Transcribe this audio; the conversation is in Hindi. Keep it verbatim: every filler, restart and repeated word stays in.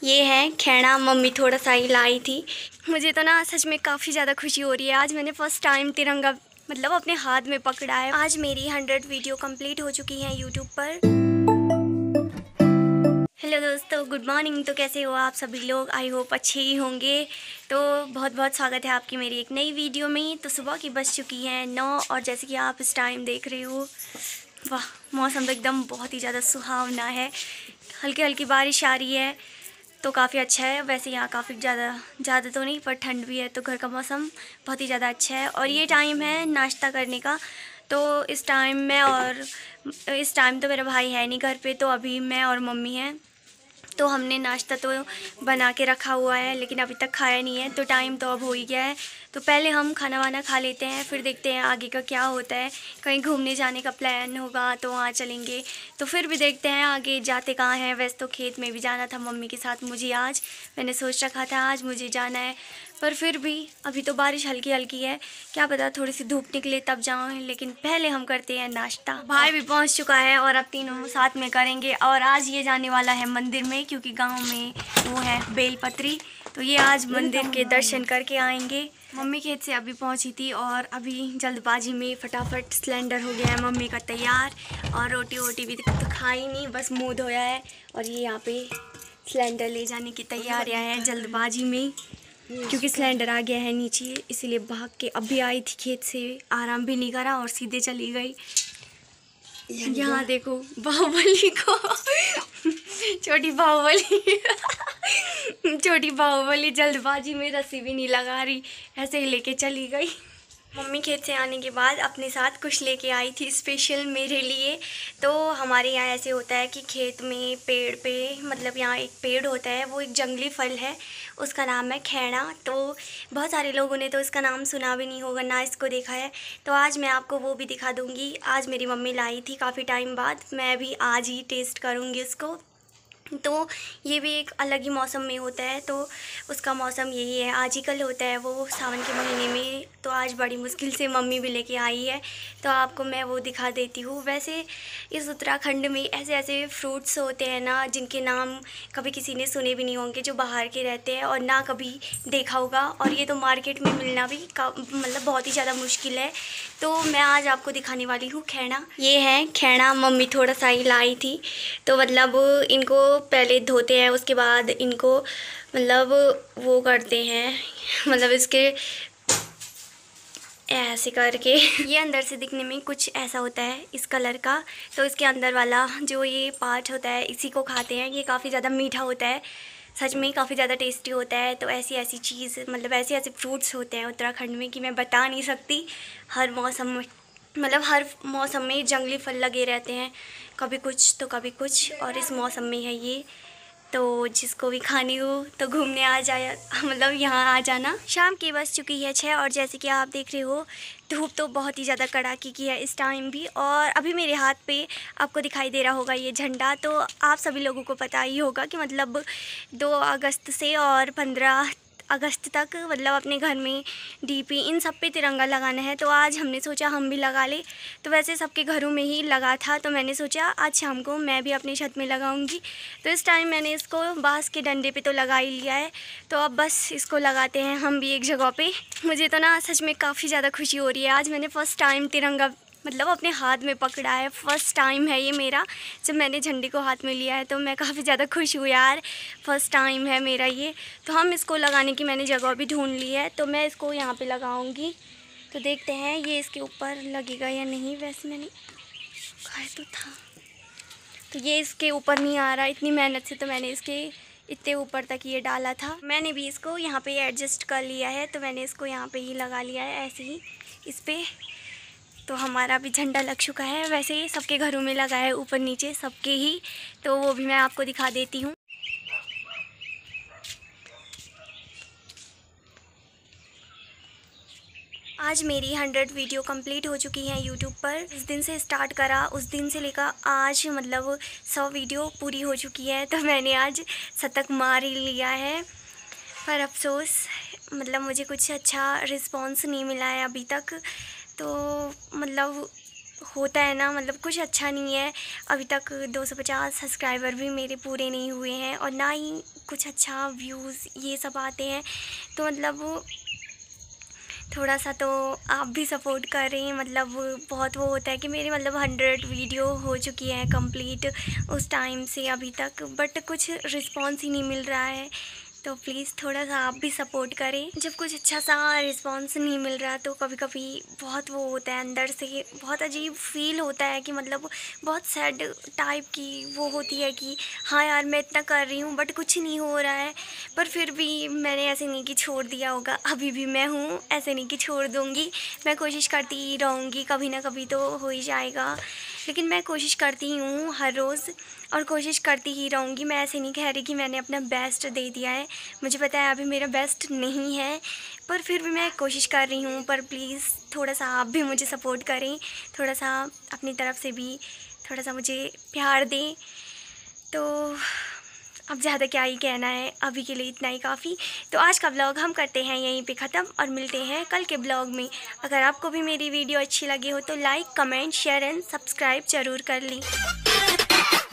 ये है खैना, मम्मी थोड़ा सा ही लाई थी। मुझे तो ना सच में काफ़ी ज़्यादा खुशी हो रही है। आज मैंने फ़र्स्ट टाइम तिरंगा मतलब अपने हाथ में पकड़ा है। आज मेरी हंड्रेड वीडियो कंप्लीट हो चुकी हैं यूट्यूब पर। हेलो दोस्तों, गुड मॉर्निंग। तो कैसे हो आप सभी लोग? आई होप अच्छे ही होंगे। तो बहुत बहुत स्वागत है आपकी मेरी एक नई वीडियो में। तो सुबह की बज चुकी है नौ और जैसे कि आप इस टाइम देख रहे हो, वाह मौसम तो एकदम बहुत ही ज़्यादा सुहावना है। हल्की हल्की बारिश आ रही है तो काफ़ी अच्छा है। वैसे यहाँ काफ़ी ज़्यादा ज़्यादा तो नहीं पर ठंड भी है, तो घर का मौसम बहुत ही ज़्यादा अच्छा है। और ये टाइम है नाश्ता करने का। तो इस टाइम मैं और इस टाइम तो मेरा भाई है नहीं घर पे, तो अभी मैं और मम्मी हैं। तो हमने नाश्ता तो बना के रखा हुआ है लेकिन अभी तक खाया नहीं है, तो टाइम तो अब हो ही गया है। तो पहले हम खाना वाना खा लेते हैं, फिर देखते हैं आगे का क्या होता है। कहीं घूमने जाने का प्लान होगा तो वहाँ चलेंगे, तो फिर भी देखते हैं आगे जाते कहाँ हैं। वैसे तो खेत में भी जाना था मम्मी के साथ मुझे। आज मैंने सोच रखा था आज मुझे जाना है, पर फिर भी अभी तो बारिश हल्की हल्की है, क्या पता थोड़ी सी धूप निकले तब जाऊँ। लेकिन पहले हम करते हैं नाश्ता। भाई भी पहुंच चुका है और अब तीनों साथ में करेंगे। और आज ये जाने वाला है मंदिर में, क्योंकि गांव में वो है बेलपत्री, तो ये आज मंदिर के दर्शन करके आएंगे। मम्मी खेत से अभी पहुंची थी और अभी जल्दबाजी में फटाफट सिलेंडर हो गया है मम्मी का तैयार। और रोटी वोटी भी तो खाई नहीं, बस मुँह धोया है। और ये यहाँ पे सिलेंडर ले जाने की तैयारियाँ हैं जल्दबाजी में, क्योंकि सिलेंडर आ गया है नीचे, इसीलिए भाग के अभी आई थी खेत से। आराम भी नहीं करा और सीधे चली गई। यहाँ देखो बाहुबली को छोटी बाहुबली छोटी बाहुबली जल्दबाजी में रस्सी भी नहीं लगा रही, ऐसे ही लेके चली गई। मम्मी खेत से आने के बाद अपने साथ कुछ लेके आई थी स्पेशल मेरे लिए। तो हमारे यहाँ ऐसे होता है कि खेत में पेड़ पे मतलब यहाँ एक पेड़ होता है, वो एक जंगली फल है, उसका नाम है खैना। तो बहुत सारे लोगों ने तो इसका नाम सुना भी नहीं होगा, ना इसको देखा है। तो आज मैं आपको वो भी दिखा दूँगी। आज मेरी मम्मी लाई थी काफ़ी टाइम बाद, मैं भी आज ही टेस्ट करूँगी उसको। तो ये भी एक अलग ही मौसम में होता है, तो उसका मौसम यही है, आज ही कल होता है वो सावन के महीने में। तो आज बड़ी मुश्किल से मम्मी भी लेके आई है, तो आपको मैं वो दिखा देती हूँ। वैसे इस उत्तराखंड में ऐसे ऐसे फ्रूट्स होते हैं ना जिनके नाम कभी किसी ने सुने भी नहीं होंगे, जो बाहर के रहते हैं और ना कभी देखा होगा। और ये तो मार्केट में मिलना भी मतलब बहुत ही ज़्यादा मुश्किल है। तो मैं आज आपको दिखाने वाली हूँ खैना। ये है खैना, मम्मी थोड़ा सा ही लाई थी। तो मतलब इनको पहले धोते हैं, उसके बाद इनको मतलब वो करते हैं, मतलब इसके ऐसे करके ये अंदर से दिखने में कुछ ऐसा होता है इस कलर का। तो इसके अंदर वाला जो ये पार्ट होता है इसी को खाते हैं। ये काफ़ी ज़्यादा मीठा होता है, सच में काफ़ी ज़्यादा टेस्टी होता है। तो ऐसी ऐसी चीज़ मतलब ऐसे ऐसे फ्रूट्स होते हैं उत्तराखंड में कि मैं बता नहीं सकती। हर मौसम में मतलब हर मौसम में जंगली फल लगे रहते हैं, कभी कुछ तो कभी कुछ, और इस मौसम में है ये। तो जिसको भी खानी हो तो घूमने आ जाए, मतलब यहाँ आ जाना। शाम की बज चुकी है छः और जैसे कि आप देख रहे हो धूप तो बहुत ही ज़्यादा कड़ाके की है इस टाइम भी। और अभी मेरे हाथ पे आपको दिखाई दे रहा होगा ये झंडा, तो आप सभी लोगों को पता ही होगा कि मतलब दो अगस्त से और पंद्रह अगस्त तक मतलब अपने घर में डीपी इन सब पे तिरंगा लगाना है। तो आज हमने सोचा हम भी लगा ले। तो वैसे सबके घरों में ही लगा था, तो मैंने सोचा आज शाम को मैं भी अपनी छत में लगाऊंगी। तो इस टाइम मैंने इसको बांस के डंडे पे तो लगा ही लिया है, तो अब बस इसको लगाते हैं हम भी एक जगह पे। मुझे तो ना सच में काफ़ी ज़्यादा खुशी हो रही है। आज मैंने फ़र्स्ट टाइम तिरंगा मतलब अपने हाथ में पकड़ा है, फ़र्स्ट टाइम है ये मेरा जब मैंने झंडे को हाथ में लिया है। तो मैं काफ़ी ज़्यादा खुश हूँ यार, फ़र्स्ट टाइम है मेरा ये। तो हम इसको लगाने की मैंने जगह भी ढूंढ ली है, तो मैं इसको यहाँ पे लगाऊंगी। तो देखते हैं ये इसके ऊपर लगेगा या नहीं। वैसे मैंने खाया तो था, तो ये इसके ऊपर नहीं आ रहा। इतनी मेहनत से तो मैंने इसके इतने ऊपर तक ये डाला था। मैंने भी इसको यहाँ पे एडजस्ट कर लिया है, तो मैंने इसको यहाँ पे ही लगा लिया है ऐसे ही इस पर। तो हमारा भी झंडा लग चुका है। वैसे ही सबके घरों में लगा है ऊपर नीचे सबके ही, तो वो भी मैं आपको दिखा देती हूँ। आज मेरी हंड्रेड वीडियो कंप्लीट हो चुकी हैं यूट्यूब पर। जिस दिन से स्टार्ट करा उस दिन से लेकर आज मतलब सौ वीडियो पूरी हो चुकी है। तो मैंने आज शतक मार ही लिया है, पर अफसोस मतलब मुझे कुछ अच्छा रिस्पॉन्स नहीं मिला है अभी तक। तो मतलब होता है ना, मतलब कुछ अच्छा नहीं है। अभी तक दो सौ पचास सब्सक्राइबर भी मेरे पूरे नहीं हुए हैं और ना ही कुछ अच्छा व्यूज़ ये सब आते हैं। तो मतलब थोड़ा सा तो आप भी सपोर्ट करें। मतलब बहुत वो होता है कि मेरी मतलब हंड्रेड वीडियो हो चुकी है कंप्लीट उस टाइम से अभी तक, बट कुछ रिस्पॉन्स ही नहीं मिल रहा है। तो प्लीज़ थोड़ा सा आप भी सपोर्ट करें। जब कुछ अच्छा सा रिस्पॉन्स नहीं मिल रहा तो कभी कभी बहुत वो होता है, अंदर से बहुत अजीब फील होता है कि मतलब बहुत सैड टाइप की वो होती है कि हाँ यार मैं इतना कर रही हूँ बट कुछ नहीं हो रहा है। पर फिर भी मैंने ऐसे नहीं कि छोड़ दिया होगा, अभी भी मैं हूँ, ऐसे नहीं कि छोड़ दूँगी। मैं कोशिश करती ही रहूँगी, कभी ना कभी तो हो ही जाएगा। लेकिन मैं कोशिश करती हूँ हर रोज़ और कोशिश करती ही रहूँगी। मैं ऐसे नहीं कह रही कि मैंने अपना बेस्ट दे दिया है, मुझे पता है अभी मेरा बेस्ट नहीं है, पर फिर भी मैं कोशिश कर रही हूँ। पर प्लीज़ थोड़ा सा आप भी मुझे सपोर्ट करें, थोड़ा सा अपनी तरफ से भी थोड़ा सा मुझे प्यार दें। तो अब ज़्यादा क्या ही कहना है, अभी के लिए इतना ही काफ़ी। तो आज का ब्लॉग हम करते हैं यहीं पे ख़त्म और मिलते हैं कल के ब्लॉग में। अगर आपको भी मेरी वीडियो अच्छी लगी हो तो like comment share and subscribe ज़रूर कर लें।